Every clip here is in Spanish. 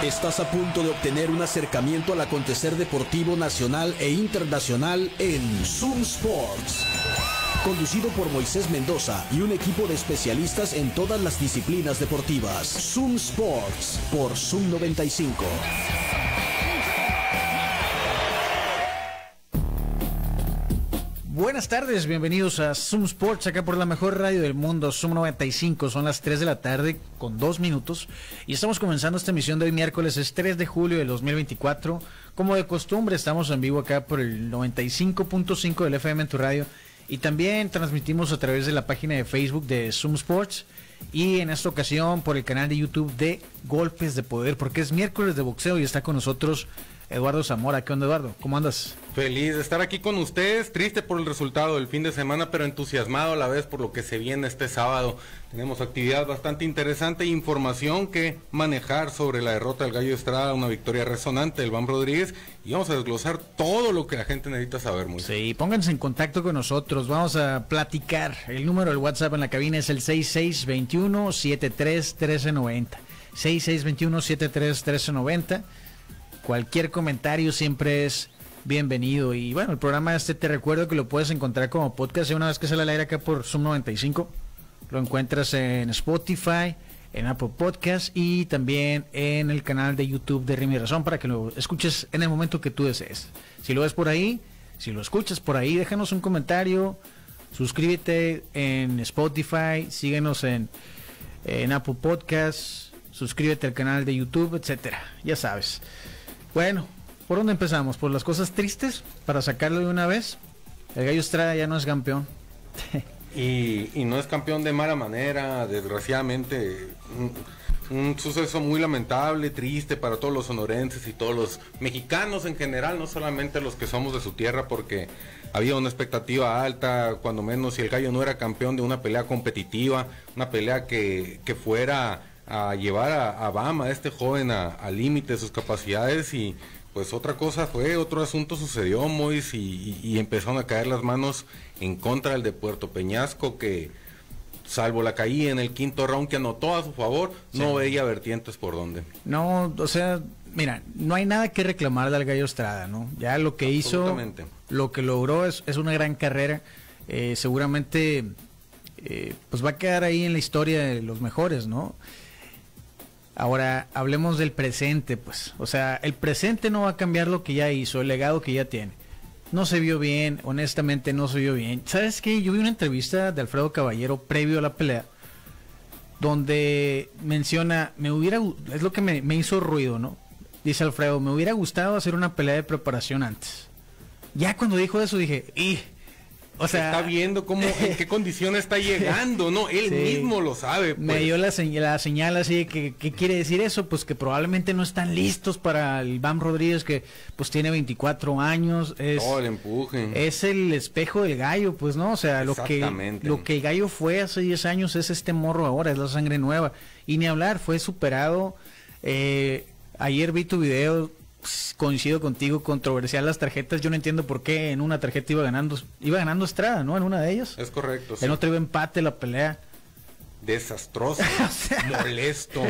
Estás a punto de obtener un acercamiento al acontecer deportivo nacional e internacional en Zoom Sports. Conducido por Moisés Mendoza y un equipo de especialistas en todas las disciplinas deportivas. Zoom Sports por Zoom 95. Buenas tardes, bienvenidos a Zoom Sports, acá por la mejor radio del mundo, Zoom 95. Son las 3 de la tarde con 2 minutos y estamos comenzando esta emisión de hoy miércoles, es 3 de julio del 2024. Como de costumbre, estamos en vivo acá por el 95.5 del FM en tu radio y también transmitimos a través de la página de Facebook de Zoom Sports y en esta ocasión por el canal de YouTube de Golpes de Poder, porque es miércoles de boxeo y está con nosotros Eduardo Zamora. ¿Qué onda, Eduardo? ¿Cómo andas? Feliz de estar aquí con ustedes, triste por el resultado del fin de semana, pero entusiasmado a la vez por lo que se viene este sábado. Tenemos actividad bastante interesante e información que manejar sobre la derrota del Gallo Estrada, una victoria resonante del Bam Rodríguez, y vamos a desglosar todo lo que la gente necesita saber. Sí, pónganse en contacto con nosotros, vamos a platicar. El número del WhatsApp en la cabina es el 6621-731390. 6621-731390. Cualquier comentario siempre es bienvenido. Y bueno, el programa te recuerdo que lo puedes encontrar como podcast una vez que sale al aire acá por Zoom 95. Lo encuentras en Spotify, en Apple Podcast y también en el canal de YouTube de Ritmo y Razón para que lo escuches en el momento que tú desees. Si lo ves por ahí, si lo escuchas por ahí, déjanos un comentario, suscríbete en Spotify, síguenos en Apple Podcast, suscríbete al canal de YouTube, etcétera. Ya sabes. Bueno, ¿por dónde empezamos? ¿Por las cosas tristes? Para sacarlo de una vez. El Gallo Estrada ya no es campeón. Y no es campeón de mala manera, desgraciadamente. Un suceso muy lamentable, triste para todos los sonorenses y todos los mexicanos en general, no solamente los que somos de su tierra, porque había una expectativa alta, cuando menos si el Gallo no era campeón, de una pelea competitiva, una pelea que fuera a llevar a Bam, a este joven, al límite de sus capacidades. Y pues otra cosa fue, otro asunto sucedió, Mois, y empezaron a caer las manos en contra del de Puerto Peñasco, que salvo la caída en el quinto round que anotó a su favor, sí, no veía vertientes por dónde. No, o sea, mira, no hay nada que reclamar del Gallo Estrada, ¿no? Ya lo que hizo, lo que logró es una gran carrera, seguramente pues va a quedar ahí en la historia de los mejores, ¿no? Ahora, hablemos del presente, pues. O sea, el presente no va a cambiar lo que ya hizo, el legado que ya tiene. No se vio bien, honestamente no se vio bien. ¿Sabes qué? Yo vi una entrevista de Alfredo Caballero previo a la pelea, donde menciona, es lo que me hizo ruido, ¿no? Dice Alfredo, me hubiera gustado hacer una pelea de preparación antes. Ya cuando dijo eso dije, o sea, está viendo en qué condición está llegando, ¿no? Él mismo lo sabe. Pues. Me dio la señal así de que, ¿qué quiere decir eso? Pues que probablemente no están listos para el Bam Rodríguez, que pues tiene 24 años. Todo el empuje. Es el espejo del Gallo, pues, ¿no? O sea, lo que el Gallo fue hace 10 años es este morro ahora, es la sangre nueva. Y ni hablar, fue superado. Ayer vi tu video. Coincido contigo, controversial las tarjetas. Yo no entiendo por qué en una tarjeta iba ganando Estrada, ¿no? En una de ellas. Es correcto. En otra iba empate la pelea. Desastroso, molesto.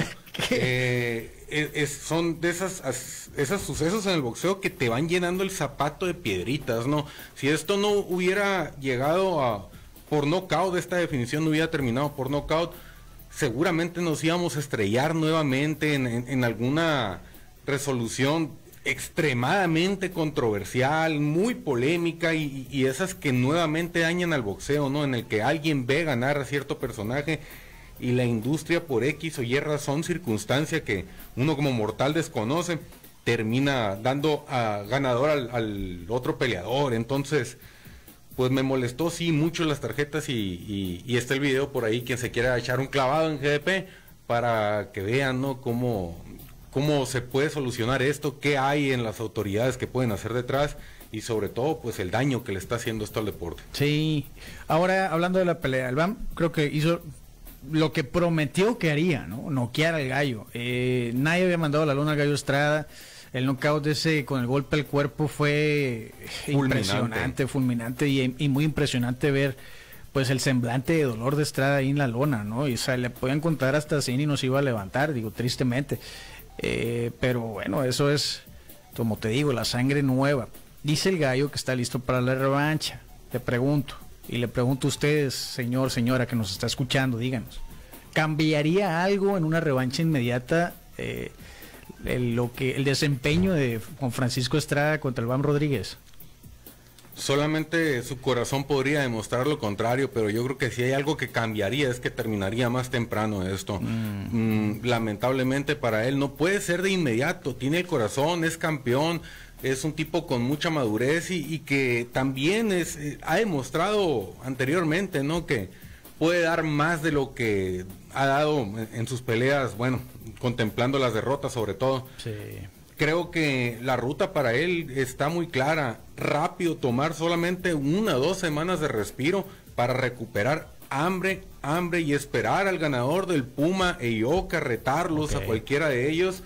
Son de esos sucesos en el boxeo que te van llenando el zapato de piedritas, ¿no? Si esto no hubiera llegado por nocaut, esta definición no hubiera terminado por nocaut, seguramente nos íbamos a estrellar nuevamente en alguna resolución extremadamente controversial, muy polémica y esas que nuevamente dañan al boxeo, ¿no? En el que alguien ve ganar a cierto personaje y la industria por X o Y razón, circunstancia que uno como mortal desconoce, termina dando a ganador al otro peleador. Entonces, pues me molestó sí mucho las tarjetas y está el video por ahí, quien se quiera echar un clavado en GDP para que vean, ¿no? cómo se puede solucionar esto, qué hay en las autoridades que pueden hacer detrás y sobre todo pues el daño que le está haciendo esto al deporte. Sí, ahora hablando de la pelea, el Bam creo que hizo lo que prometió que haría, ¿no? Noquear al Gallo. Nadie había mandado a la luna al Gallo Estrada. El knockout ese con el golpe al cuerpo fue fulminante y muy impresionante ver pues el semblante de dolor de Estrada ahí en la lona, ¿no? Y o sea, le podían contar hasta 100 y nos iba a levantar, digo, tristemente. Pero bueno, eso es, como te digo, la sangre nueva. Dice el Gallo que está listo para la revancha. Le pregunto a ustedes, señor, señora, que nos está escuchando, díganos, ¿cambiaría algo en una revancha inmediata el desempeño de Juan Francisco Estrada contra el Bam Rodríguez? Solamente su corazón podría demostrar lo contrario, pero yo creo que si hay algo que cambiaría es que terminaría más temprano esto. Lamentablemente para él no puede ser de inmediato, tiene el corazón, es campeón, es un tipo con mucha madurez y que también ha demostrado anteriormente, ¿no?, que puede dar más de lo que ha dado en sus peleas, bueno, contemplando las derrotas sobre todo. Sí. Creo que la ruta para él está muy clara, rápido, tomar solamente 1 o 2 semanas de respiro para recuperar hambre y esperar al ganador del Puma e Ioka, retarlos a cualquiera de ellos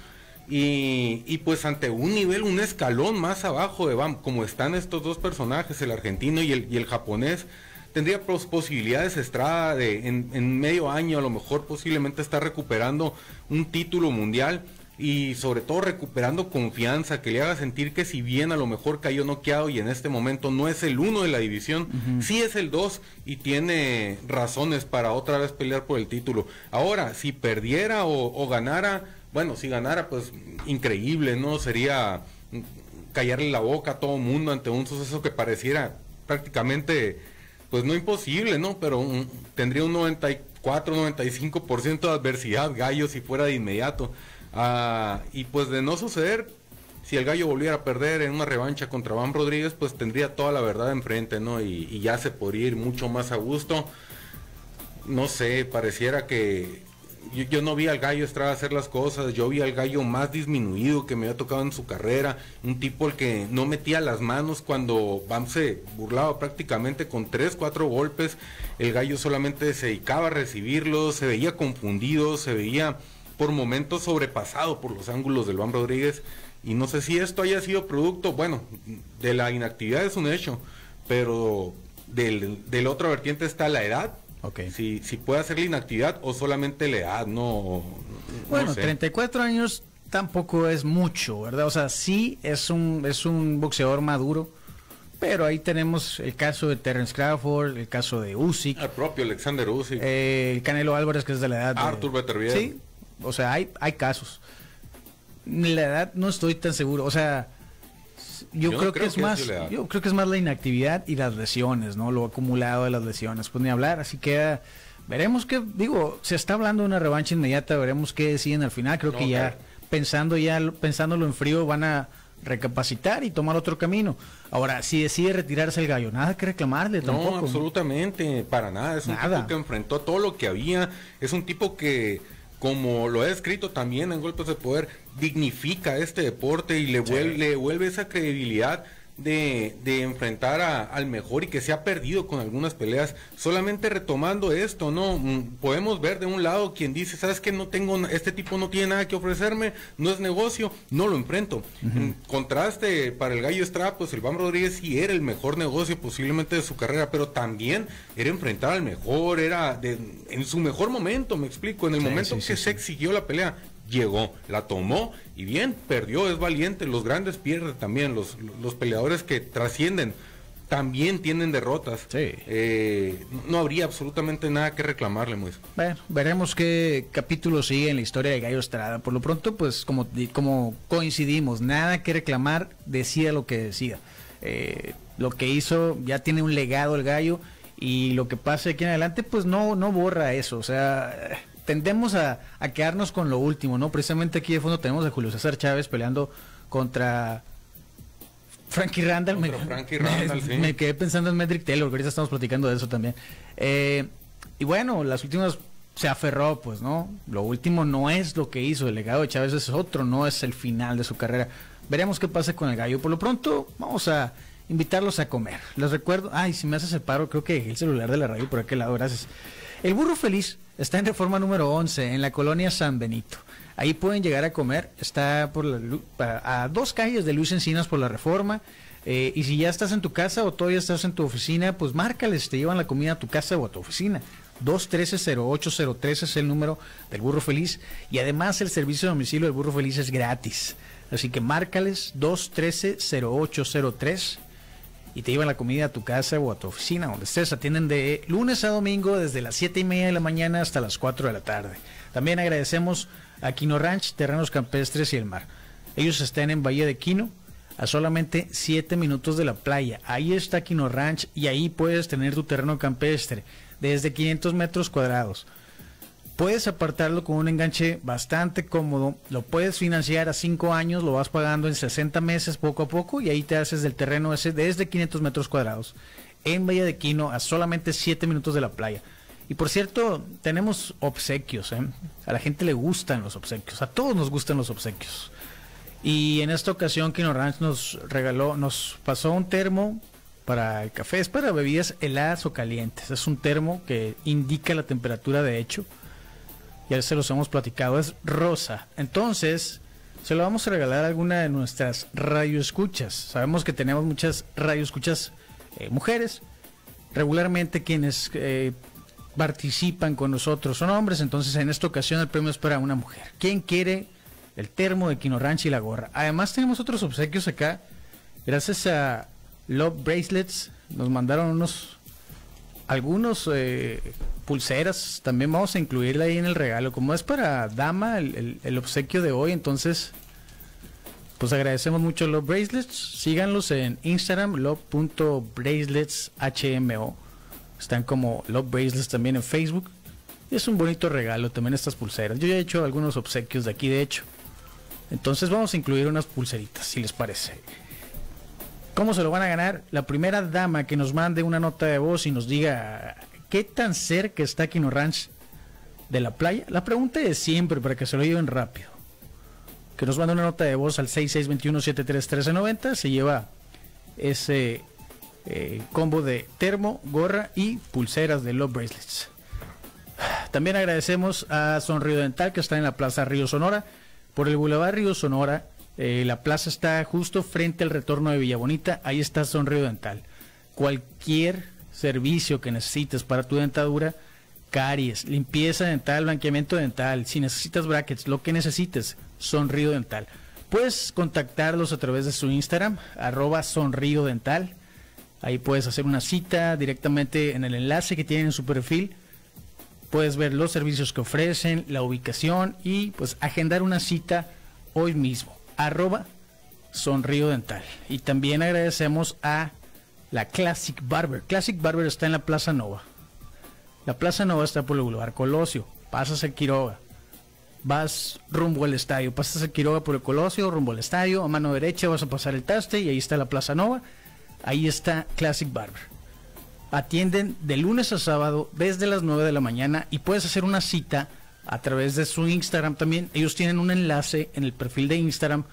y pues ante un nivel, un escalón más abajo de Bam, como están estos dos personajes, el argentino y el japonés, tendría posibilidades Estrada de en medio año a lo mejor posiblemente estar recuperando un título mundial. Y sobre todo recuperando confianza, que le haga sentir que si bien a lo mejor cayó noqueado y en este momento no es el 1 de la división, sí es el 2 y tiene razones para otra vez pelear por el título. Ahora, si perdiera o ganara, bueno, si ganara pues increíble, ¿no? Sería callarle la boca a todo mundo ante un suceso que pareciera prácticamente, pues no imposible, ¿no? Pero tendría un 94-95% de adversidad Gallo si fuera de inmediato. Y pues de no suceder, si el Gallo volviera a perder en una revancha contra Bam Rodríguez, pues tendría toda la verdad enfrente, ¿no? Y ya se podría ir mucho más a gusto. No sé, pareciera que yo no vi al Gallo Estrada hacer las cosas, yo vi al Gallo más disminuido que me había tocado en su carrera, un tipo el que no metía las manos cuando Bam se burlaba prácticamente con 3-4 golpes, el Gallo solamente se dedicaba a recibirlos, se veía confundido, se veía por momentos sobrepasado por los ángulos del Bam Rodríguez, y no sé si esto haya sido producto, bueno, de la inactividad es un hecho, pero del otra vertiente está la edad. Okay. Si puede hacer la inactividad o solamente la edad, bueno, no sé. 34 años tampoco es mucho, ¿verdad? O sea, sí es un boxeador maduro, pero ahí tenemos el caso de Terence Crawford, el caso de Usyk, el propio Alexander Usyk, el Canelo Álvarez, que es de la edad de Arthur Beterbiev. Sí, o sea, hay casos. La edad no estoy tan seguro, o sea, yo creo que es más la inactividad y las lesiones, ¿no? Lo acumulado de las lesiones, pues ni hablar, así que veremos qué, digo, se está hablando de una revancha inmediata, veremos qué deciden al final, creo que ya pensándolo en frío van a recapacitar y tomar otro camino. Ahora, si decide retirarse el Gallo, nada que reclamarle tampoco. No, absolutamente, para nada, es un tipo que enfrentó todo lo que había, es un tipo que, como lo he escrito también en Golpes de Poder, dignifica este deporte y le vuelve esa credibilidad de enfrentar al mejor y que se ha perdido con algunas peleas. Solamente retomando esto, ¿no? Podemos ver de un lado quien dice, ¿sabes qué? Este tipo no tiene nada que ofrecerme, no es negocio, no lo enfrento. En contraste, para el Gallo Estrada, pues el Bam Rodríguez sí era el mejor negocio posiblemente de su carrera, pero también era enfrentar al mejor, en su mejor momento, me explico, en el momento que se exigió la pelea. Llegó, la tomó y bien, perdió, es valiente, los grandes pierden también, los peleadores que trascienden también tienen derrotas. No habría absolutamente nada que reclamarle, Moisés. Bueno, veremos qué capítulo sigue en la historia de Gallo Estrada. Por lo pronto, pues como coincidimos, nada que reclamar, decida lo que decida. Lo que hizo, ya tiene un legado el Gallo, y lo que pase aquí en adelante, pues no borra eso, o sea, tendemos a quedarnos con lo último, ¿no? Precisamente aquí de fondo tenemos a Julio César Chávez peleando contra Frankie Randall. Sí. Me quedé pensando en Medrick Taylor, que ahorita estamos platicando de eso también. Y bueno, las últimas se aferró, pues, ¿no? Lo último no es lo que hizo, el legado de Chávez es otro, no es el final de su carrera. Veremos qué pasa con el Gallo. Por lo pronto, vamos a invitarlos a comer. Les recuerdo, si me haces el paro, creo que dejé el celular de la radio por aquel lado, gracias. El Burro Feliz está en Reforma número 11, en la colonia San Benito. Ahí pueden llegar a comer, está a 2 calles de Luis Encinas por la Reforma. Y si ya estás en tu casa o todavía estás en tu oficina, pues márcales, te llevan la comida a tu casa o a tu oficina. 213-0803 es el número del Burro Feliz, y además el servicio de domicilio del Burro Feliz es gratis. Así que márcales 213-0803 y te llevan la comida a tu casa o a tu oficina, donde estés. Atienden de lunes a domingo desde las 7:30 de la mañana hasta las 4 de la tarde. También agradecemos a Quino Ranch, Terrenos Campestres y el Mar. Ellos están en Bahía de Quino, a solamente 7 minutos de la playa. Ahí está Quino Ranch y ahí puedes tener tu terreno campestre desde 500 metros cuadrados. Puedes apartarlo con un enganche bastante cómodo, lo puedes financiar a 5 años, lo vas pagando en 60 meses poco a poco y ahí te haces del terreno ese desde 500 metros cuadrados en Bahía de Quino, a solamente 7 minutos de la playa. Y por cierto, tenemos obsequios, ¿eh? A la gente le gustan los obsequios, a todos nos gustan los obsequios. Y en esta ocasión Quino Ranch nos pasó un termo para el café, es para bebidas heladas o calientes. Es un termo que indica la temperatura de hecho. Ya se los hemos platicado, es rosa. Entonces, se lo vamos a regalar a alguna de nuestras radioescuchas. Sabemos que tenemos muchas radioescuchas mujeres. Regularmente quienes participan con nosotros son hombres, entonces en esta ocasión el premio es para una mujer. ¿Quién quiere el termo de Quino Ranch y la gorra? Además tenemos otros obsequios acá. Gracias a Love Bracelets nos mandaron algunos pulseras. También vamos a incluirla ahí en el regalo. Como es para dama el obsequio de hoy, entonces pues agradecemos mucho a Love Bracelets. Síganlos en Instagram, love.braceletshmo. Están como Love Bracelets también en Facebook. Y es un bonito regalo también estas pulseras. Yo ya he hecho algunos obsequios de aquí, de hecho. Entonces vamos a incluir unas pulseritas, si les parece. ¿Cómo se lo van a ganar? La primera dama que nos mande una nota de voz y nos diga qué tan cerca está Quino Ranch de la playa. La pregunta es siempre para que se lo lleven rápido. Que nos mande una nota de voz al 6621-731390. Se lleva ese combo de termo, gorra y pulseras de Love Bracelets. También agradecemos a Sonrío Dental, que está en la Plaza Río Sonora. Por el Boulevard Río Sonora, la plaza está justo frente al retorno de Villa Bonita. Ahí está Sonrío Dental. Cualquier servicio que necesites para tu dentadura, caries, limpieza dental, blanqueamiento dental, si necesitas brackets, lo que necesites, Sonrío Dental. Puedes contactarlos a través de su Instagram, @sonriodental. Ahí puedes hacer una cita directamente en el enlace que tienen en su perfil. Puedes ver los servicios que ofrecen, la ubicación y pues agendar una cita hoy mismo. @Sonrío Dental. Y también agradecemos a la Classic Barber. Classic Barber está en la Plaza Nova. La Plaza Nova está por el Boulevard Colosio. Pasas a Quiroga, vas rumbo al estadio. Pasas a Quiroga por el Colosio, rumbo al estadio. A mano derecha vas a pasar el Taste y ahí está la Plaza Nova. Ahí está Classic Barber. Atienden de lunes a sábado desde las 9 de la mañana y puedes hacer una cita a través de su Instagram también. Ellos tienen un enlace en el perfil de Instagram,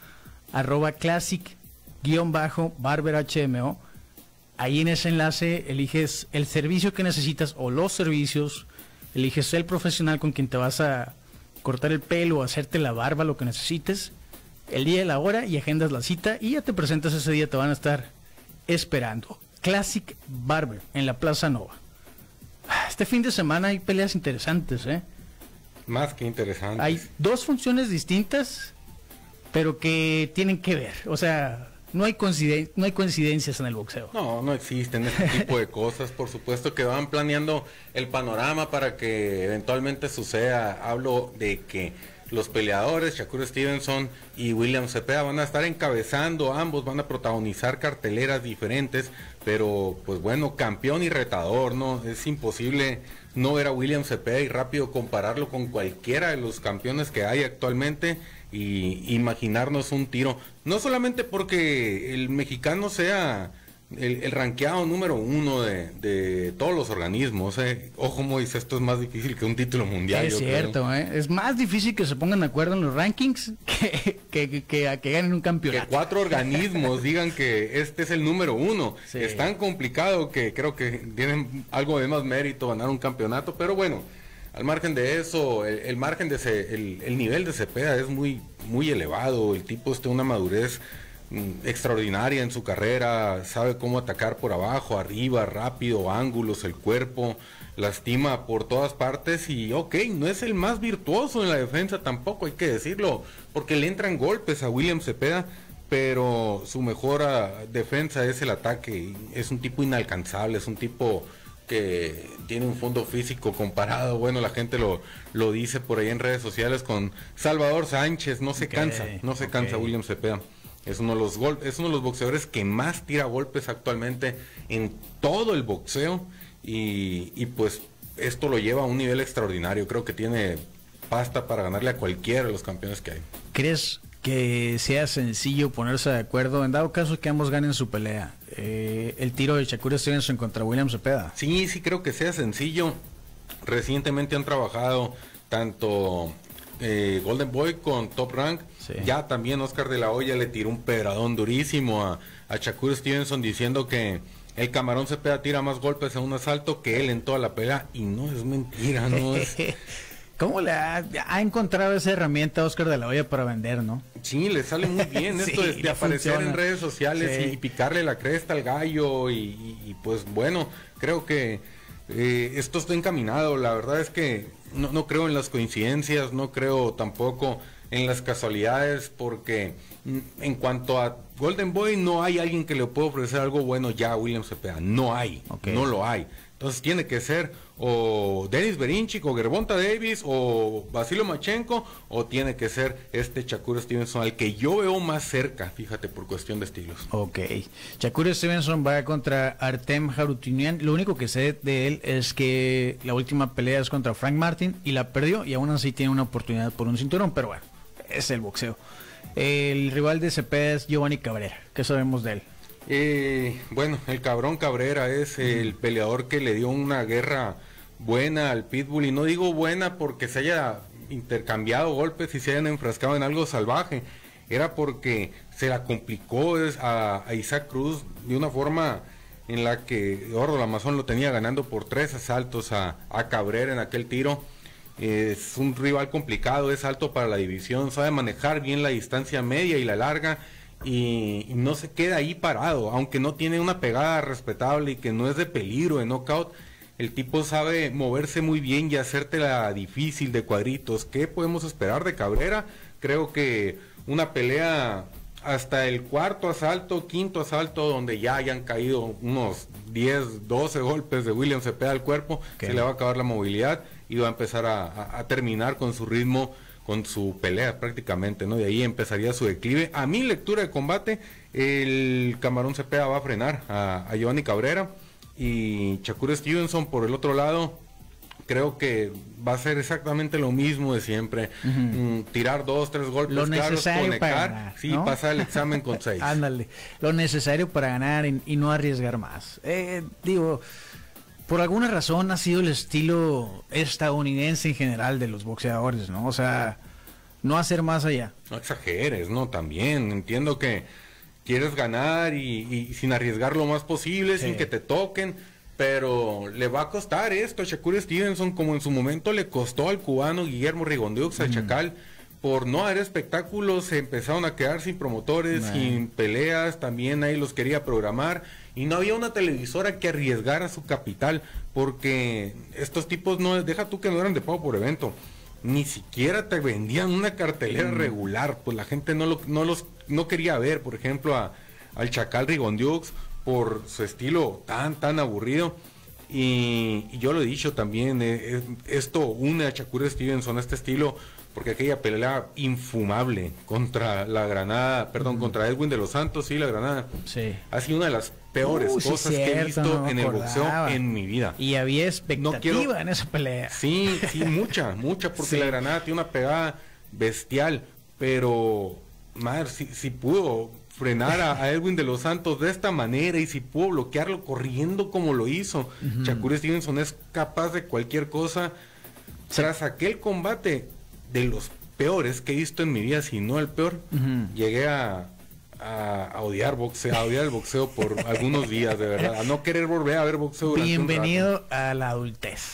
@classic_barberhmo. Ahí en ese enlace eliges el servicio que necesitas o los servicios, eliges el profesional con quien te vas a cortar el pelo o hacerte la barba, lo que necesites, el día y la hora, y agendas la cita y ya te presentas ese día, te van a estar esperando. Classic Barber en la Plaza Nova. Este fin de semana hay peleas interesantes, ¿eh? Más que interesantes. Hay 2 funciones distintas, pero que tienen que ver. O sea, no hay coincidencias en el boxeo. No existen este tipo de cosas. Por supuesto que van planeando el panorama para que eventualmente suceda. Hablo de que los peleadores, Shakur Stevenson y William Cepeda, van a estar encabezando, ambos van a protagonizar carteleras diferentes, pero pues bueno, campeón y retador, ¿no? Es imposible no ver a William Cepeda y rápido compararlo con cualquiera de los campeones que hay actualmente y imaginarnos un tiro, no solamente porque el mexicano sea el rankeado número 1 de todos los organismos. Ojo, Moisés, esto es más difícil que un título mundial. Es cierto, es más difícil que se pongan de acuerdo en los rankings que ganen un campeonato. Que 4 organismos digan que este es el número 1. Sí. Es tan complicado que creo que tienen algo de más mérito ganar un campeonato, pero bueno, al margen de eso, el margen de el nivel de Cepeda es muy, muy elevado. El tipo está una madurez extraordinaria en su carrera, sabe cómo atacar por abajo, arriba, rápido, ángulos, el cuerpo, lastima por todas partes y no es el más virtuoso en la defensa tampoco, hay que decirlo, porque le entran golpes a William Cepeda, pero su mejor defensa es el ataque, es un tipo inalcanzable, es un tipo que tiene un fondo físico comparado, bueno, la gente lo dice por ahí en redes sociales con Salvador Sánchez, no se cansa William Cepeda. Es uno de los boxeadores que más tira golpes actualmente en todo el boxeo y pues esto lo lleva a un nivel extraordinario. Creo que tiene pasta para ganarle a cualquiera de los campeones que hay. ¿Crees que sea sencillo ponerse de acuerdo en dado caso que ambos ganen su pelea? El tiro de Shakur Stevenson contra William Cepeda. Sí, creo que sea sencillo. Recientemente han trabajado tanto Golden Boy con Top Rank. Sí. Ya también Oscar de la Hoya le tiró un pedradón durísimo a Shakur Stevenson diciendo que el camarón Cepeda tira más golpes en un asalto que él en toda la pelea, y no es mentira, no es. ¿Cómo le ha encontrado esa herramienta Oscar de la Hoya para vender, no? Sí, le sale muy bien esto de aparecer en redes sociales y picarle la cresta al gallo y pues bueno, creo que esto está encaminado. La verdad es que no creo en las coincidencias, no creo tampoco en las casualidades, porque en cuanto a Golden Boy no hay alguien que le pueda ofrecer algo bueno ya a William Cepeda, no lo hay. Entonces tiene que ser o Denis Berinchik o Gervonta Davis o Vasily Lomachenko, o tiene que ser Shakur Stevenson, al que yo veo más cerca, fíjate, por cuestión de estilos. Shakur Stevenson va contra Artem Harutunian. Lo único que sé de él es que la última pelea es contra Frank Martin y la perdió, y aún así tiene una oportunidad por un cinturón, pero bueno, es el boxeo. El rival de Cepeda es Giovanni Cabrera. ¿Qué sabemos de él? Bueno, el cabrón Cabrera es el peleador que le dio una guerra buena al Pitbull, y no digo buena porque se haya intercambiado golpes y se hayan enfrascado en algo salvaje, era porque se la complicó a Isaac Cruz de una forma en la que Eduardo Lamazón lo tenía ganando por 3 asaltos a Cabrera en aquel tiro. Es un rival complicado, es alto para la división, sabe manejar bien la distancia media y la larga, y no se queda ahí parado, aunque no tiene una pegada respetable y que no es de peligro de knockout. El tipo sabe moverse muy bien y hacértela difícil de cuadritos. ¿Qué podemos esperar de Cabrera? Creo que una pelea hasta el cuarto asalto, quinto asalto, donde ya hayan caído unos 10, 12 golpes de William Cepeda al cuerpo, se le va a acabar la movilidad y va a empezar a terminar con su ritmo, con su pelea prácticamente, ¿no? De ahí empezaría su declive. A mi lectura de combate, el camarón Cepeda va a frenar a Giovanni Cabrera, y Shakur Stevenson por el otro lado creo que va a ser exactamente lo mismo de siempre. Tirar 2, 3 golpes lo claros, necesario conectar, para ganar, sí, ¿no? pasar el examen con 6. Ándale, lo necesario para ganar y no arriesgar más. Digo, por alguna razón ha sido el estilo estadounidense en general de los boxeadores, ¿no? O sea, no hacer más allá. No exageres, ¿no? También entiendo que quieres ganar y sin arriesgar lo más posible, sin que te toquen, pero le va a costar esto a Shakur Stevenson, como en su momento le costó al cubano Guillermo Rigondeaux, al Chacal. Por no haber espectáculos se empezaron a quedar sin promotores, sin peleas, también ahí los quería programar, y no había una televisora que arriesgara su capital, porque estos tipos no, deja tú que no eran de pago por evento, ni siquiera te vendían una cartelera regular, pues la gente no quería ver, por ejemplo, al Chacal Rigondeaux por su estilo tan aburrido. Y yo lo he dicho también, esto une a Shakur Stevenson a este estilo, porque aquella pelea infumable contra la Granada, contra Edwin de los Santos, la Granada, ha sido una de las peores cosas que he visto en el boxeo en mi vida. Y había expectativa en esa pelea. Sí, mucha, porque la Granada tiene una pegada bestial, pero madre, si pudo frenar a Edwin de los Santos de esta manera, y si pudo bloquearlo corriendo como lo hizo, Shakur Stevenson es capaz de cualquier cosa. Tras aquel combate, de los peores que he visto en mi vida, si no el peor, llegué a odiar boxeo, a odiar el boxeo por algunos días, de verdad, a no querer volver a ver boxeo durante Bienvenido a la adultez.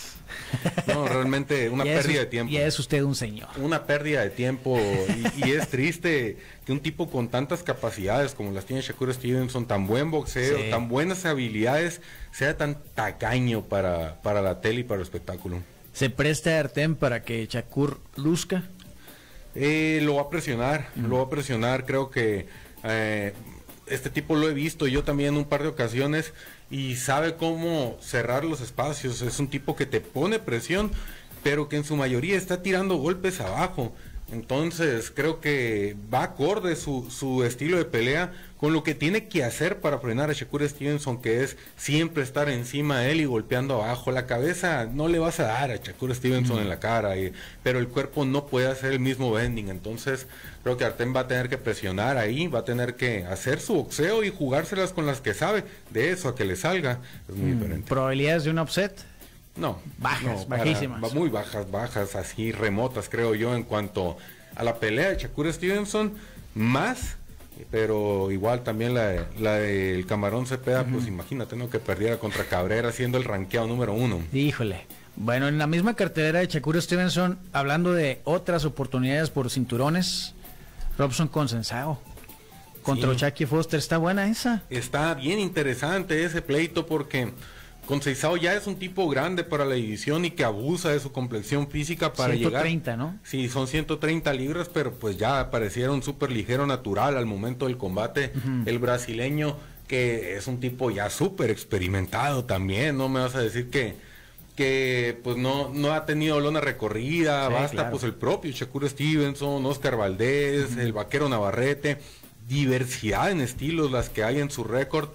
No, realmente una pérdida de tiempo. Ya es usted un señor. Una pérdida de tiempo y es triste que un tipo con tantas capacidades como las tiene Shakur Stevenson, tan buen boxeo, sí, tan buenas habilidades, sea tan tacaño para la tele y para el espectáculo. ¿Se presta Artem para que Shakur luzca? Lo va a presionar, creo que este tipo lo he visto yo también en un par de ocasiones y sabe cómo cerrar los espacios. Es un tipo que te pone presión, pero que en su mayoría está tirando golpes abajo. Entonces creo que va acorde su estilo de pelea con lo que tiene que hacer para frenar a Shakur Stevenson, que es siempre estar encima de él y golpeando abajo. La cabeza no le vas a dar a Shakur Stevenson en la cara, pero el cuerpo no puede hacer el mismo bending. Entonces creo que Artem va a tener que presionar ahí, va a tener que hacer su boxeo y jugárselas con las que sabe. De eso a que le salga es muy diferente. ¿Probabilidades de un upset? No, bajísimas. Muy bajas, así remotas, creo yo, en cuanto a la pelea de Shakur Stevenson, más, pero igual también la del Camarón Cepeda, pues imagínate, ¿no? Que perdiera contra Cabrera siendo el rankeado número 1. Híjole. Bueno, en la misma cartelera de Shakur Stevenson, hablando de otras oportunidades por cinturones, Robson Consensao contra Jackie Foster, ¿está buena esa? Está bien interesante ese pleito porque Conceição ya es un tipo grande para la división y que abusa de su complexión física para 130, llegar. ¿no? Sí, son 130 libras, pero pues ya pareciera un súper ligero natural al momento del combate. El brasileño, que es un tipo ya súper experimentado también, no me vas a decir que pues no ha tenido lona recorrida, basta pues el propio Shakur Stevenson, Oscar Valdés, el Vaquero Navarrete, diversidad en estilos las que hay en su récord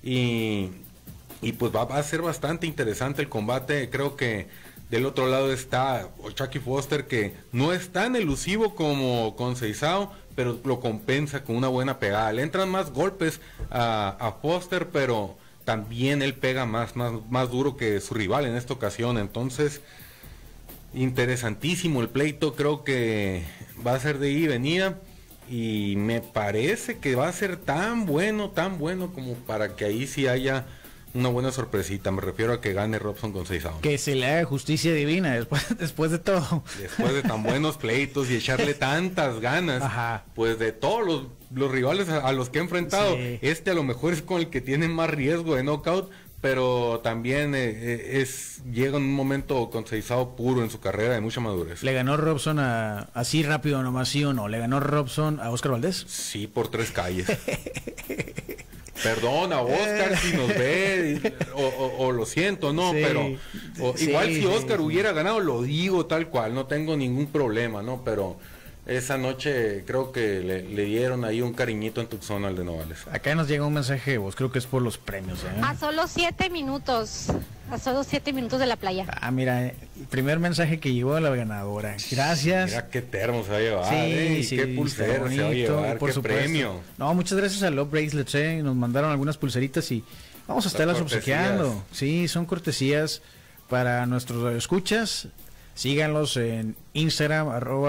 y pues va a ser bastante interesante el combate. Creo que del otro lado está Jackie Foster, que no es tan elusivo como Conceição, pero lo compensa con una buena pegada. Le entran más golpes a Foster, pero también él pega más duro que su rival en esta ocasión. Entonces, interesantísimo el pleito. Creo que va a ser de ida y venida. Y me parece que va a ser tan bueno como para que ahí sí haya una buena sorpresita. Me refiero a que gane Robson Conceição. Que se le haga justicia divina después de todo. Después de tan buenos pleitos y echarle tantas ganas. Ajá. Pues de todos los rivales a los que he enfrentado, sí, a lo mejor es con el que tiene más riesgo de knockout, pero también llega en un momento Conceição puro en su carrera de mucha madurez. ¿Le ganó Robson así rápido nomás, sí o no? ¿Le ganó Robson a Oscar Valdés? Sí, por 3 calles. Perdona, Oscar, si nos ve, o lo siento, ¿no? Sí, pero igual si Oscar hubiera ganado, lo digo tal cual, no tengo ningún problema, ¿no? Pero esa noche creo que le dieron ahí un cariñito en Tucson al de Novales. Acá nos llega un mensaje de voz, creo que es por los premios, ¿eh? A solo 7 minutos. A solo 7 minutos de la playa. Mira, el primer mensaje que llegó a la ganadora. Gracias. Mira qué termo se va a llevar, sí, qué pulsera se va a llevar, por qué premio. No, muchas gracias a Love Bracelets, nos mandaron algunas pulseritas y vamos a estarlas obsequiando. Sí, son cortesías para nuestros escuchas. Síganlos en Instagram,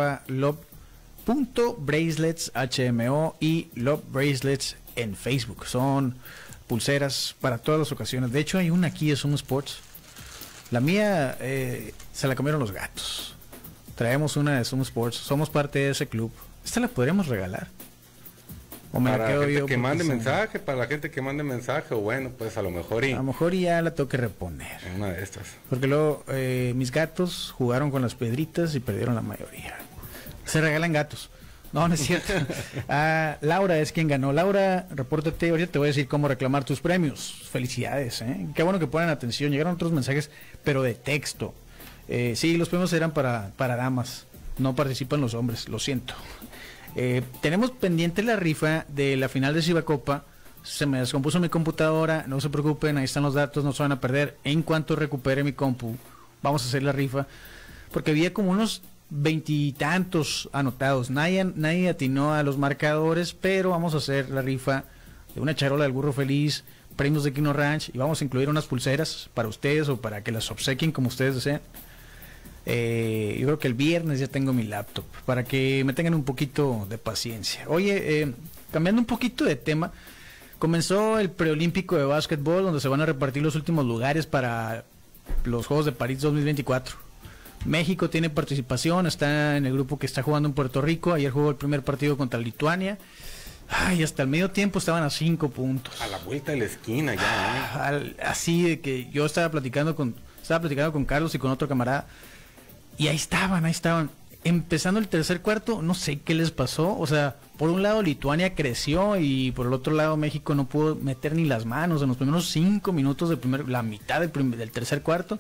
@love.bracelets, HMO, y Love Bracelets en Facebook. Son pulseras para todas las ocasiones. De hecho, hay una aquí de Zoom Sports. La mía se la comieron los gatos. Traemos una de Zoom Sports. Somos parte de ese club. Esta la podríamos regalar. O me para la quedo yo que mande mensaje, para la gente que mande mensaje, o bueno, pues a lo mejor ya la tengo que reponer. Una de estas. Porque luego mis gatos jugaron con las piedritas y perdieron la mayoría. Se regalan gatos. No es cierto. Laura es quien ganó. Laura, repórtate, ahorita te voy a decir cómo reclamar tus premios. Felicidades, ¿eh? Qué bueno que ponen atención. Llegaron otros mensajes, pero de texto. Sí, los premios eran para damas. No participan los hombres, lo siento. Tenemos pendiente la rifa de la final de Cibacopa. Se me descompuso mi computadora, no se preocupen, ahí están los datos, no se van a perder. En cuanto recupere mi compu, vamos a hacer la rifa. Porque había como unos 20 y tantos anotados. Nadie atinó a los marcadores, pero vamos a hacer la rifa de una charola del Burro Feliz, premios de Quino Ranch, y vamos a incluir unas pulseras para ustedes o para que las obsequien como ustedes deseen. Yo creo que el viernes ya tengo mi laptop, para que me tengan un poquito de paciencia. Oye, cambiando un poquito de tema, comenzó el preolímpico de básquetbol, donde se van a repartir los últimos lugares para los Juegos de París 2024. México tiene participación, está en el grupo que está jugando en Puerto Rico. Ayer jugó el primer partido contra Lituania. Ay, hasta el medio tiempo estaban a 5 puntos. A la vuelta de la esquina ya, así de que yo estaba platicando con Carlos y con otro camarada. Y ahí estaban. Empezando el tercer cuarto, no sé qué les pasó. O sea, por un lado Lituania creció y por el otro lado México no pudo meter ni las manos en los primeros 5 minutos la mitad del tercer cuarto.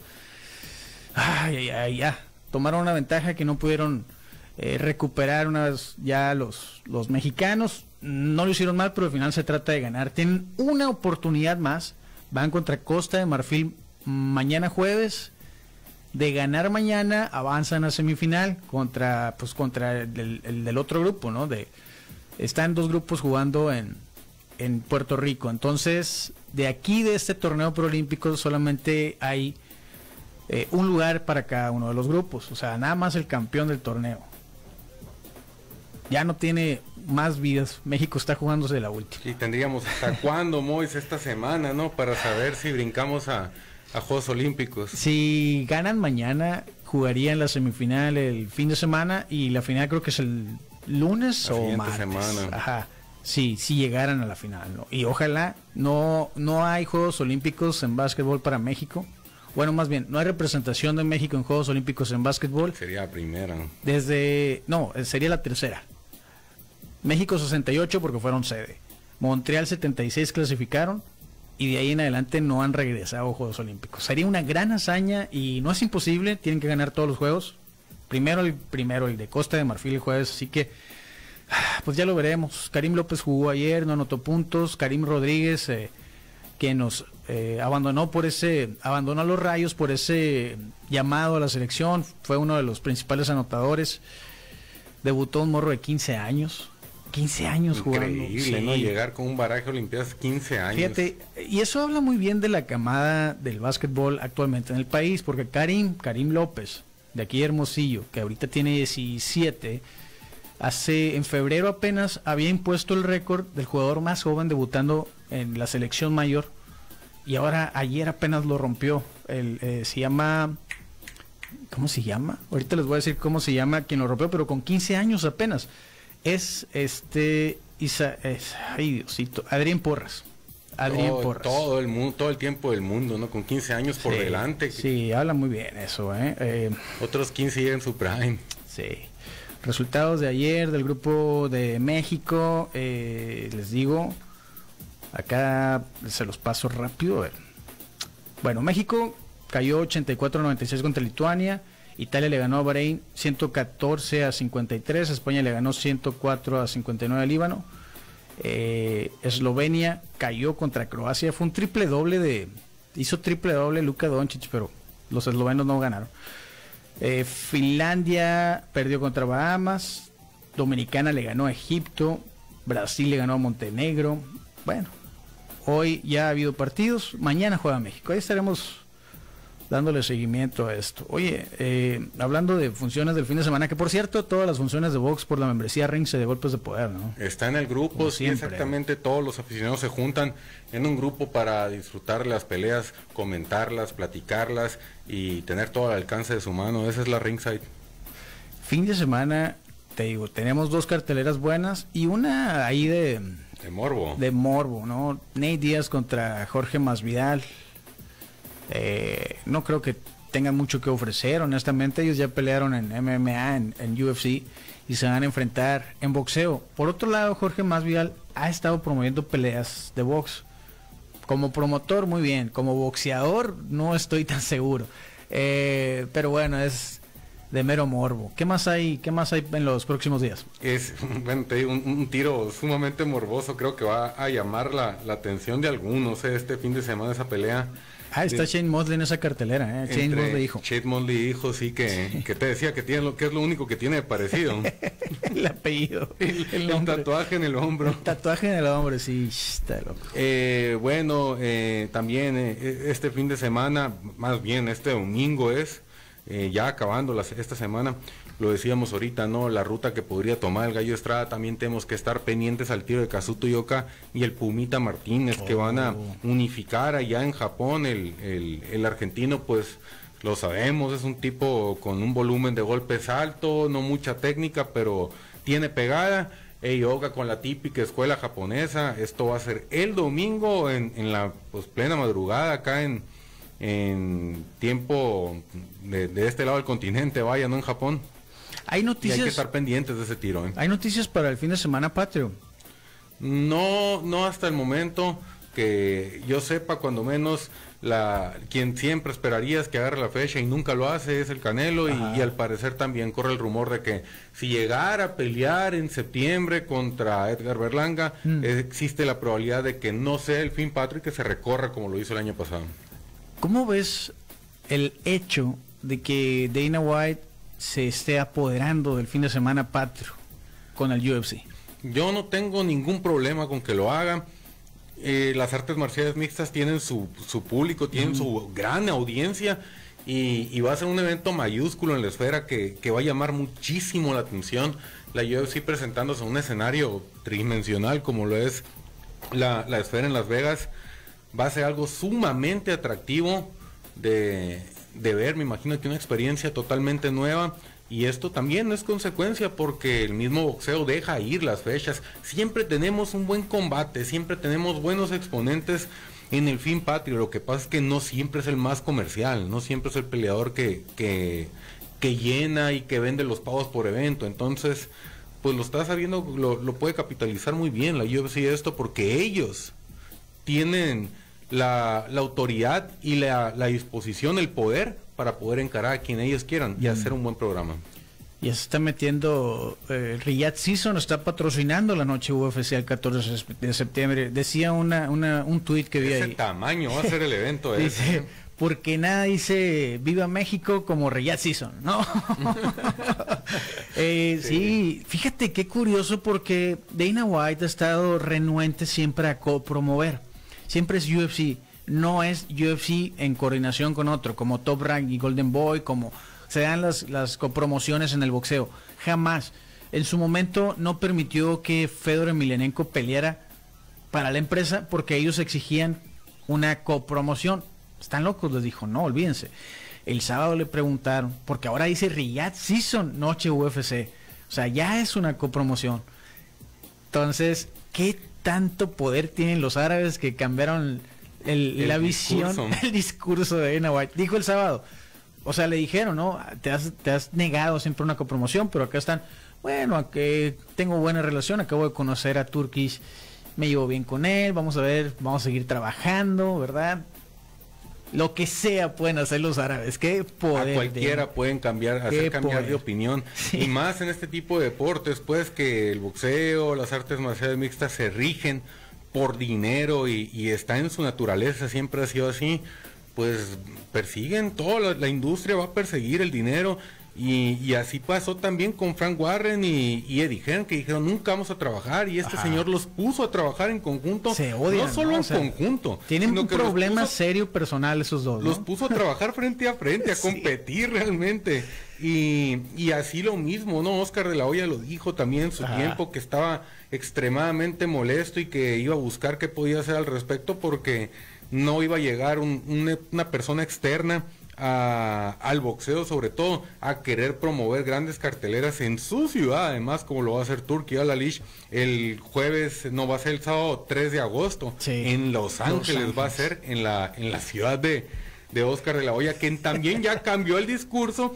Ya. Tomaron una ventaja que no pudieron recuperar una vez ya los mexicanos. No lo hicieron mal, pero al final se trata de ganar. Tienen una oportunidad más. Van contra Costa de Marfil mañana jueves. De ganar mañana, avanzan a semifinal contra el del otro grupo, ¿no? Están 2 grupos jugando en Puerto Rico. Entonces, de aquí, de este torneo preolímpico, solamente hay un lugar para cada uno de los grupos. O sea, nada más el campeón del torneo. Ya no tiene más vidas. México está jugándose la última. Y tendríamos hasta cuándo, Mois, esta semana, ¿no? Para saber si brincamos a Juegos Olímpicos. Si ganan mañana, jugarían la semifinal el fin de semana y la final creo que es el lunes o martes. Semana. Ajá. Sí, si llegaran a la final, ¿no? Y ojalá no hay Juegos Olímpicos en básquetbol para México. Bueno, más bien, no hay representación de México en Juegos Olímpicos en básquetbol. Sería la primera. Sería la tercera. México 68 porque fueron sede. Montreal 76 clasificaron. Y de ahí en adelante no han regresado a Juegos Olímpicos. Sería una gran hazaña y no es imposible, tienen que ganar todos los juegos. Primero el de Costa de Marfil el jueves, así que pues ya lo veremos. Karim López jugó ayer, no anotó puntos. Karim Rodríguez, que nos abandonó a los Rayos por ese llamado a la selección, fue uno de los principales anotadores. Debutó un morro de 15 años. 15 años jugando. Increíble, ¿no? Llegar con un baraje olimpiadas 15 años. Fíjate, y eso habla muy bien de la camada del básquetbol actualmente en el país, porque Karim López, de aquí de Hermosillo, que ahorita tiene 17, en febrero apenas había impuesto el récord del jugador más joven debutando en la selección mayor, y ahora ayer apenas lo rompió. Se llama... ¿Cómo se llama? Ahorita les voy a decir cómo se llama quien lo rompió, pero con 15 años apenas. Es Diosito, Adrián Porras. Porras. Todo el tiempo del mundo, ¿no? Con 15 años por delante. Sí, habla muy bien eso, Otros 15 llegan en su prime. Sí. Resultados de ayer del grupo de México, les digo, acá se los paso rápido. A ver. Bueno, México cayó 84-96 contra Lituania. Italia le ganó a Bahrein 114-53, España le ganó 104-59 a Líbano. Eslovenia cayó contra Croacia, fue un hizo triple doble Luka Doncic, pero los eslovenos no ganaron. Finlandia perdió contra Bahamas, Dominicana le ganó a Egipto, Brasil le ganó a Montenegro. Bueno, hoy ya ha habido partidos, mañana juega México, ahí estaremos dándole seguimiento a esto. Oye, hablando de funciones del fin de semana, que por cierto, todas las funciones de box por la membresía Ringse de Golpes de Poder, ¿no? Está en el grupo, sí, exactamente, todos los aficionados se juntan en un grupo para disfrutar las peleas, comentarlas, platicarlas y tener todo al alcance de su mano. Esa es la Ringside. Fin de semana, te digo, tenemos 2 carteleras buenas y una ahí de morbo. De morbo, ¿no? Nate Díaz contra Jorge Masvidal. No creo que tengan mucho que ofrecer, honestamente. Ellos ya pelearon en MMA, en UFC, y se van a enfrentar en boxeo. Por otro lado, Jorge Masvidal ha estado promoviendo peleas de box. Como promotor, muy bien. Como boxeador, no estoy tan seguro. Pero bueno, es de mero morbo. ¿Qué más hay en los próximos días? Bueno, te digo, un tiro sumamente morboso. Creo que va a llamar la atención de algunos este fin de semana, esa pelea. Está Shane Mosley en esa cartelera, Shane Mosley hijo. Shane Mosley hijo, sí, que te decía que es lo único que tiene de parecido. El apellido. El tatuaje en el hombro. El tatuaje en el hombro, sí, está loco. Bueno, también este fin de semana, más bien este domingo ya acabando esta semana, lo decíamos ahorita, ¿no? La ruta que podría tomar el Gallo Estrada, también tenemos que estar pendientes al tiro de Kazuto Ioka y el Pumita Martínez, que van a unificar allá en Japón. El argentino, pues, lo sabemos, es un tipo con un volumen de golpes alto, no mucha técnica, pero tiene pegada. Ioka con la típica escuela japonesa. Esto va a ser el domingo en la pues plena madrugada acá en tiempo de este lado del continente, vaya, no en Japón. Hay noticias. Y hay que estar pendientes de ese tiro. Hay noticias para el fin de semana patrio. No hasta el momento que yo sepa, cuando menos. Quien siempre esperarías que agarre la fecha y nunca lo hace es el Canelo, y al parecer también corre el rumor de que si llegara a pelear en septiembre contra Edgar Berlanga, existe la probabilidad de que no sea el fin patrio y que se recorra como lo hizo el año pasado. ¿Cómo ves el hecho de que Dana White se esté apoderando del fin de semana patrio con el UFC? Yo no tengo ningún problema con que lo haga. Las artes marciales mixtas tienen su público, tienen su gran audiencia, y va a ser un evento mayúsculo en la esfera que va a llamar muchísimo la atención. La UFC presentándose en un escenario tridimensional como lo es la esfera en Las Vegas, va a ser algo sumamente atractivo de ver. Me imagino que una experiencia totalmente nueva. Y esto también es consecuencia porque el mismo boxeo deja ir las fechas. Siempre tenemos un buen combate, siempre tenemos buenos exponentes en el fin patrio. Lo que pasa es que no siempre es el más comercial, no siempre es el peleador que llena y que vende los pavos por evento. Entonces, pues lo está sabiendo, lo puede capitalizar muy bien la UFC esto, porque ellos tienen la autoridad y la disposición, el poder para poder encarar a quien ellos quieran y hacer un buen programa. Ya se está metiendo, Riyadh Season está patrocinando la noche UFC el 14 de septiembre. Decía un tuit que vi ahí. Ese tamaño va a ser el evento. Dice, porque nada dice Viva México como Riyadh Season, ¿no? Sí, fíjate qué curioso, porque Dana White ha estado renuente siempre a copromover. Siempre es UFC. No es UFC en coordinación con otro, como Top Rank y Golden Boy, como se dan las copromociones en el boxeo. Jamás. En su momento no permitió que Fedor Emelianenko peleara para la empresa porque ellos exigían una copromoción. Están locos, les dijo, no, olvídense. El sábado le preguntaron, porque ahora dice Riyadh Season, noche UFC. O sea, ya es una copromoción. Entonces, ¿qué tanto poder tienen los árabes que cambiaron la visión, el discurso de Dana White? Dijo el sábado, o sea, le dijeron, ¿no? Te has negado siempre una copromoción, pero acá están, bueno, que tengo buena relación, acabo de conocer a Turkish, me llevo bien con él, vamos a ver, vamos a seguir trabajando, ¿verdad? Lo que sea pueden hacer los árabes, qué poder. A cualquiera pueden hacer cambiar de opinión. Sí. Y más en este tipo de deportes, pues, que el boxeo, las artes marciales mixtas se rigen por dinero y está en su naturaleza, siempre ha sido así. Pues persiguen, toda la industria va a perseguir el dinero, y así pasó también con Frank Warren y Eddie Hearn, que dijeron nunca vamos a trabajar, y este señor los puso a trabajar en conjunto. Se odian, no solo en conjunto, tienen un problema serio personal esos dos, ¿no? Los puso a trabajar frente a frente, a competir realmente, y así lo mismo, ¿no? Oscar de la Hoya lo dijo también en su tiempo, que estaba extremadamente molesto y que iba a buscar qué podía hacer al respecto, porque no iba a llegar una persona externa al boxeo, sobre todo a querer promover grandes carteleras en su ciudad, además, como lo va a hacer Turki Al Alish el jueves, no va a ser el sábado 3 de agosto, en Los Ángeles va a ser en la ciudad de Oscar de la Hoya, que también ya cambió el discurso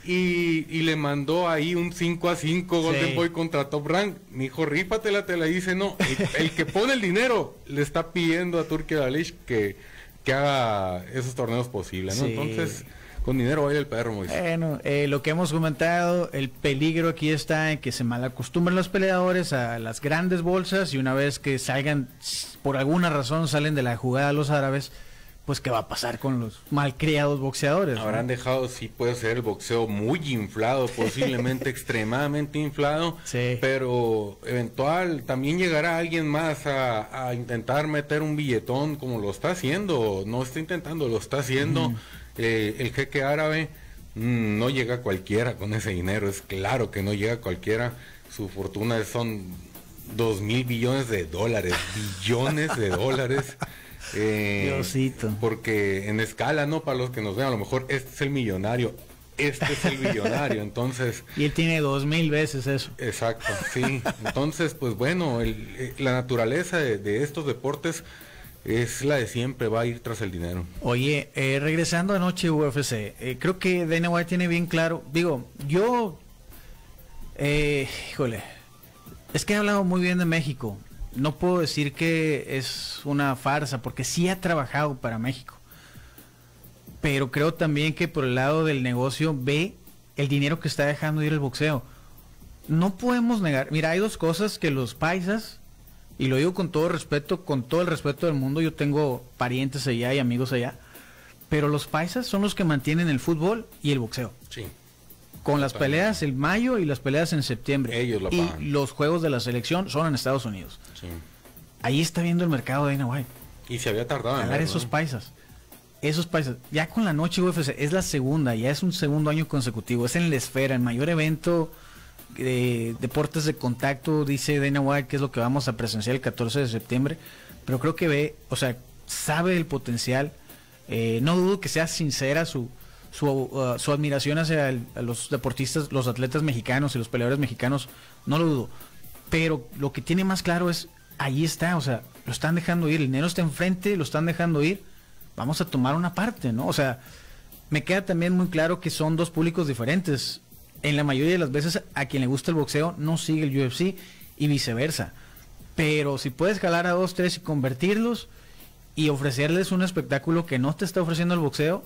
y le mandó ahí un 5-5 Golden Boy contra Top Rank. Mi hijo, rífatela, te la dice, no, el que pone el dinero le está pidiendo a Turki Al Alish que haga esos torneos posibles, ¿no? Entonces, con dinero baila el perro, Moisés. Bueno, lo que hemos comentado, el peligro aquí está en que se malacostumbran los peleadores a las grandes bolsas, y una vez que salgan, por alguna razón salen de la jugada los árabes, pues ¿qué va a pasar con los malcriados boxeadores? Habrán dejado, sí, puede ser el boxeo muy inflado, posiblemente extremadamente inflado, pero eventual también llegará alguien más a intentar meter un billetón, como lo está haciendo, no está intentando, lo está haciendo el jeque árabe, No llega cualquiera con ese dinero, es claro que no llega cualquiera. Su fortuna son 2,000 billones de dólares, billones de dólares. Diosito. Porque en escala, ¿no? Para los que nos vean, a lo mejor este es el millonario, este es el billonario, entonces... Y él tiene 2,000 veces eso. Exacto, sí. Entonces, pues bueno, la naturaleza de estos deportes es la de siempre, va a ir tras el dinero. Oye, regresando anoche UFC, creo que Dana White tiene bien claro, digo, yo, híjole, es que he hablado muy bien de México, no puedo decir que es una farsa, porque sí ha trabajado para México, pero creo también que por el lado del negocio ve el dinero que está dejando ir el boxeo. No podemos negar, mira, hay dos cosas que los paisas, y lo digo con todo respeto, con todo el respeto del mundo, yo tengo parientes allá y amigos allá, pero los paisas son los que mantienen el fútbol y el boxeo. Sí. Con las peleas en mayo y las peleas en septiembre. Ellos la y pagan. los juegos de la selección son en Estados Unidos. Sí. Ahí está viendo el mercado de Dana White. Y se había tardado en Ganar verlo, esos ¿no? paisas. Esos paisas. Ya con la noche UFC es la segunda, ya es un segundo año consecutivo. Es en la esfera, el mayor evento de deportes de contacto, dice Dana White, que es lo que vamos a presenciar el 14 de septiembre. Pero creo que ve, o sea, sabe el potencial. No dudo que sea sincera su admiración hacia a los deportistas, los atletas mexicanos y los peleadores mexicanos, no lo dudo. Pero lo que tiene más claro es, ahí está, o sea, lo están dejando ir, el dinero está enfrente, lo están dejando ir, vamos a tomar una parte, ¿no? O sea, me queda también muy claro que son dos públicos diferentes. En la mayoría de las veces a quien le gusta el boxeo no sigue el UFC y viceversa. Pero si puedes jalar a 2, 3 y convertirlos y ofrecerles un espectáculo que no te está ofreciendo el boxeo,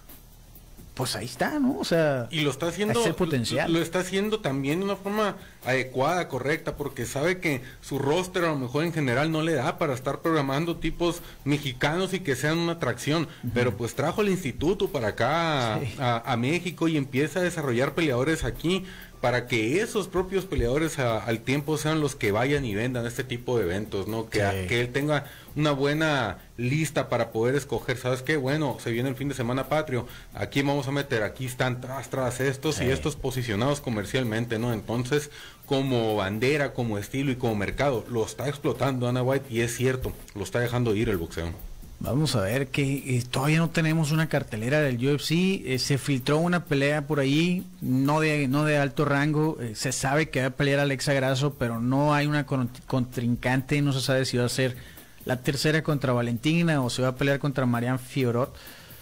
pues ahí está, ¿no? O sea, y lo está haciendo, ese potencial. lo está haciendo también de una forma adecuada, correcta, porque sabe que su roster a lo mejor en general no le da para estar programando tipos mexicanos y que sean una atracción, pero pues trajo el instituto para acá, sí, a México, y empieza a desarrollar peleadores aquí para que esos propios peleadores al tiempo sean los que vayan y vendan este tipo de eventos, ¿no? Que, sí, que él tenga una buena lista para poder escoger, ¿sabes qué? Bueno, se viene el fin de semana patrio, aquí vamos a meter, aquí están tras estos, sí, y estos posicionados comercialmente, ¿no? Entonces, como bandera, como estilo y como mercado, lo está explotando Dana White, y es cierto, lo está dejando ir el boxeo. Vamos a ver que todavía no tenemos una cartelera del UFC, se filtró una pelea por ahí, no de alto rango, se sabe que va a pelear Alexa Grasso, pero no hay una contrincante, no se sabe si va a ser la tercera contra Valentina o se va a pelear contra Marianne Fiorot.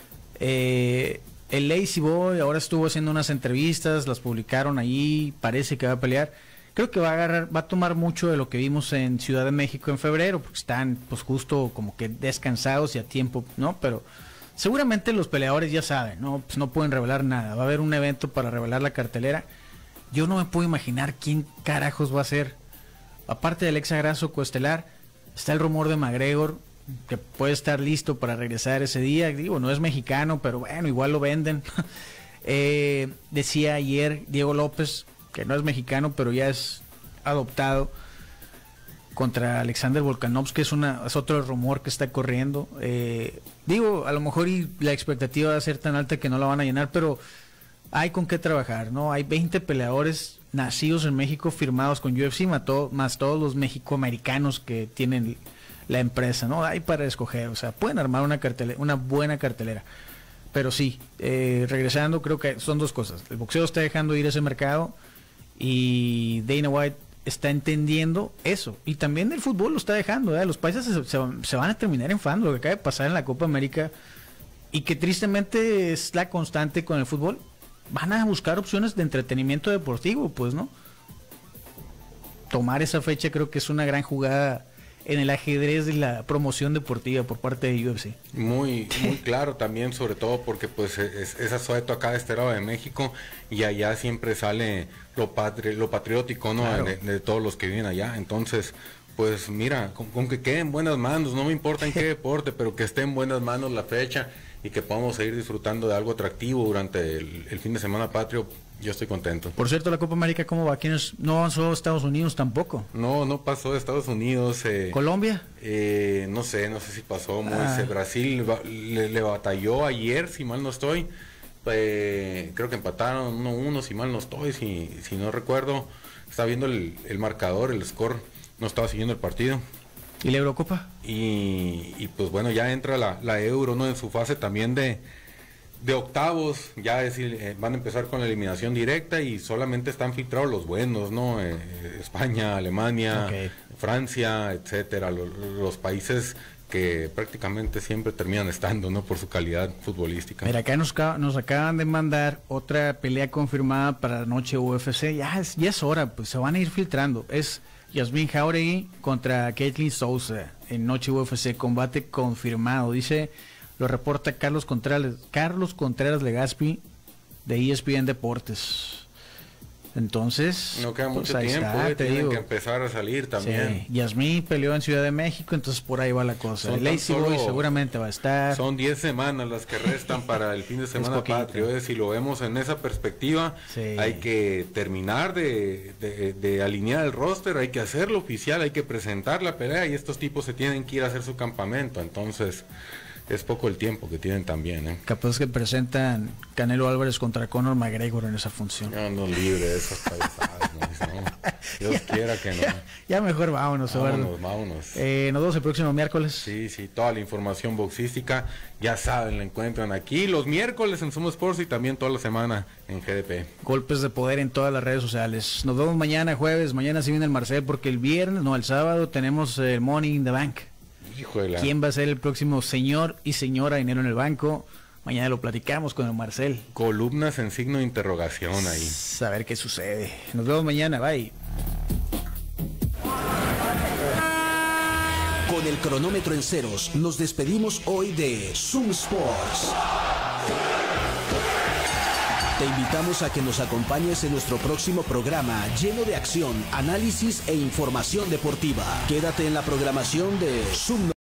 El Lazy Boy ahora estuvo haciendo unas entrevistas, las publicaron ahí, parece que va a pelear. Creo que va a tomar mucho de lo que vimos en Ciudad de México en febrero, porque están pues justo como que descansados y a tiempo, ¿no? Pero seguramente los peleadores ya saben, ¿no? Pues no pueden revelar nada. Va a haber un evento para revelar la cartelera. Yo no me puedo imaginar quién carajos va a ser. Aparte de Alexa Grasso coestelar, está el rumor de McGregor, que puede estar listo para regresar ese día. Digo, no es mexicano, pero bueno, igual lo venden. Decía ayer Diego López, que no es mexicano, pero ya es adoptado, contra Alexander Volkanovski, que es otro rumor que está corriendo. Digo, a lo mejor y la expectativa va a ser tan alta que no la van a llenar, pero hay con qué trabajar, ¿no? Hay 20 peleadores nacidos en México firmados con UFC, más todos los mexicoamericanos que tienen la empresa, ¿no? Hay para escoger, o sea, pueden armar una buena cartelera. Pero sí, regresando, creo que son dos cosas. El boxeo está dejando ir ese mercado y Dana White está entendiendo eso. Y también el fútbol lo está dejando, ¿eh? Los países se van a terminar enfadando lo que acaba de pasar en la Copa América, y que tristemente es la constante con el fútbol. Van a buscar opciones de entretenimiento deportivo, pues, ¿no? Tomar esa fecha creo que es una gran jugada en el ajedrez de la promoción deportiva por parte de UFC. Muy claro también, sobre todo porque pues es asueto acá de este lado de México, y allá siempre sale lo patriótico, ¿no? Claro. De todos los que viven allá. Entonces, pues mira, con que quede en buenas manos, no me importa en qué deporte, pero que esté en buenas manos la fecha y que podamos seguir disfrutando de algo atractivo durante el fin de semana patrio. Yo estoy contento. Por cierto, la Copa América, ¿cómo va? ¿Quiénes no avanzó a Estados Unidos tampoco? No pasó de Estados Unidos. ¿Colombia? No sé si pasó. Brasil le batalló ayer, si mal no estoy. creo que empataron 1-1, si mal no estoy, si no recuerdo. Estaba viendo el marcador, el score, no estaba siguiendo el partido. ¿Y la Eurocopa? Y pues bueno, ya entra la Euro, ¿no? En su fase también de octavos, ya decir, van a empezar con la eliminación directa y solamente están filtrados los buenos, ¿no? España, Alemania, Francia, etcétera, los países que prácticamente siempre terminan estando, ¿no? Por su calidad futbolística. Mira, acá nos acaban de mandar otra pelea confirmada para la noche UFC. Ya es hora, pues se van a ir filtrando. Es Yasmín Jauregui contra Caitlin Souza en noche UFC, combate confirmado. Dice, lo reporta Carlos Contreras Legaspi de ESPN Deportes. Entonces, no queda mucho tiempo, tienen que empezar a salir también. Sí. Yasmín peleó en Ciudad de México, entonces por ahí va la cosa. Lazy Boy seguramente va a estar. Son 10 semanas las que restan para el fin de semana patrio. Si lo vemos en esa perspectiva, hay que terminar de alinear el roster, hay que hacerlo oficial, hay que presentar la pelea y estos tipos se tienen que ir a hacer su campamento. Entonces, es poco el tiempo que tienen también, Capaz que presentan Canelo Álvarez contra Conor McGregor en esa función. Ya no libre de esas cabezadas, ¿no? Dios quiera que no. Ya mejor vámonos. Vámonos. Nos vemos el próximo miércoles. Sí, toda la información boxística, ya saben, la encuentran aquí los miércoles en Sumo Sports y también toda la semana en GDP. Golpes de poder en todas las redes sociales. Nos vemos mañana jueves, mañana sí viene el Marcel, porque el sábado tenemos el Money in the Bank. Híjole. ¿Quién va a ser el próximo señor y señora dinero en el banco? Mañana lo platicamos con el Marcel. Columnas en signo de interrogación ahí. A ver qué sucede. Nos vemos mañana, bye. Con el cronómetro en ceros, nos despedimos hoy de Zoom Sports. Te invitamos a que nos acompañes en nuestro próximo programa lleno de acción, análisis e información deportiva. Quédate en la programación de Zoom.